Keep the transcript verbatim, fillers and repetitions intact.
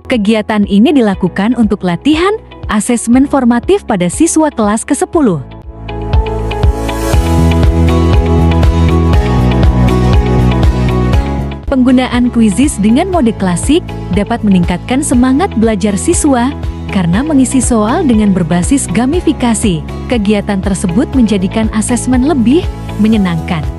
Kegiatan ini dilakukan untuk latihan asesmen formatif pada siswa kelas kesepuluh. Penggunaan kuisis dengan mode klasik dapat meningkatkan semangat belajar siswa karena mengisi soal dengan berbasis gamifikasi. Kegiatan tersebut menjadikan asesmen lebih menyenangkan.